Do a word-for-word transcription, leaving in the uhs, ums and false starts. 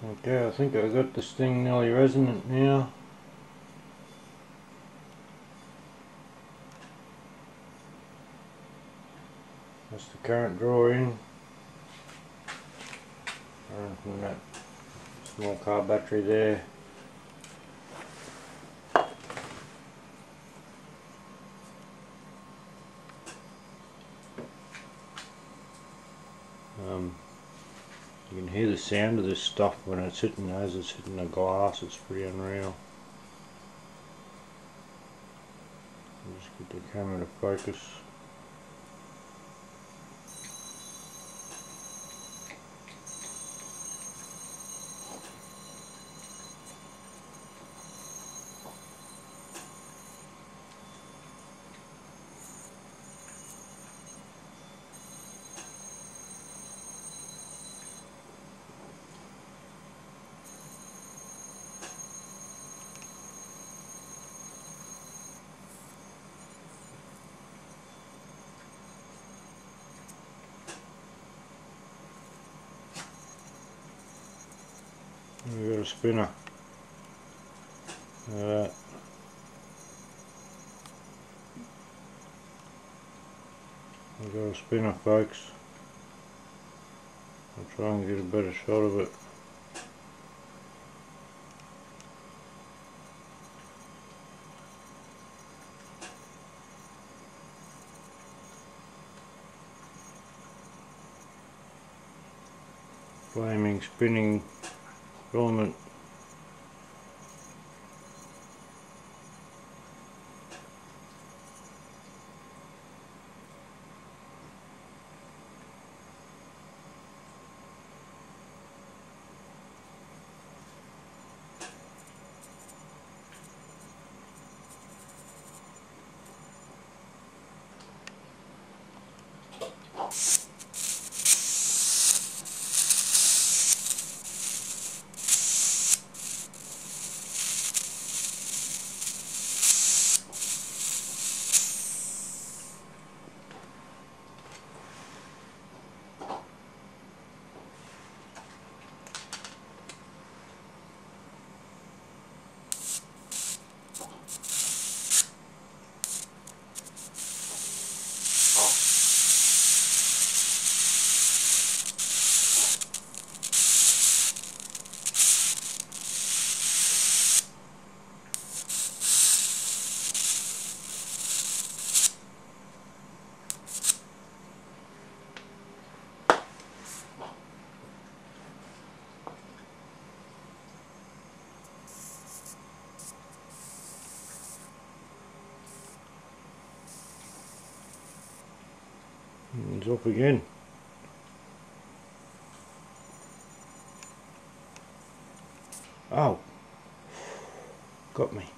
Okay, I think I got this thing nearly resonant now. That's the current draw in. And from that small car battery there. Um, you can hear the sound of this stuff when it's hitting as it's hitting the glass. It's pretty unreal. I'll just get the camera to focus. We've got a spinner. Look at that. We've got a spinner, folks. I'll try and get a better shot of it. Flaming, spinning filament. It's off again. Oh, got me.